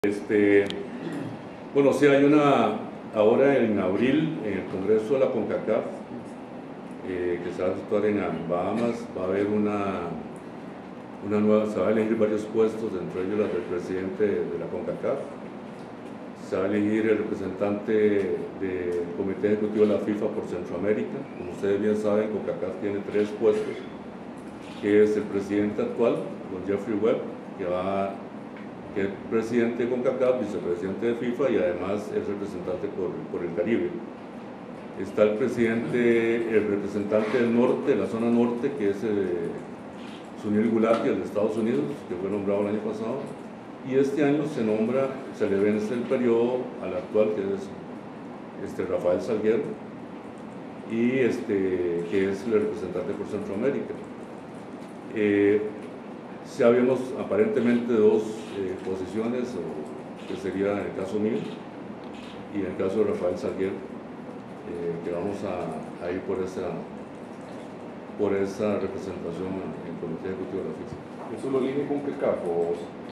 Bueno, sí hay ahora en abril, en el Congreso de la CONCACAF, que se va a situar en Bahamas, va a haber una nueva, se va a elegir varios puestos, entre ellos la del presidente de la CONCACAF. Se va a elegir el representante del Comité Ejecutivo de la FIFA por Centroamérica. Como ustedes bien saben, CONCACAF tiene 3 puestos, que es el presidente actual, don Jeffrey Webb, que es presidente de CONCACAF, vicepresidente de FIFA y además es representante por el Caribe. Está el representante del norte, de la zona norte, que es Sunil Gulati, el de Estados Unidos, que fue nombrado el año pasado, y este año se le vence el periodo al actual, que es Rafael Salguero, y que es el representante por Centroamérica. Si habíamos aparentemente 2 posiciones, que sería en el caso mío y en el caso de Rafael Salguero, que vamos a ir por esa representación en el Comité Ejecutivo de la FIFA. ¿Eso lo elige CONCACAF o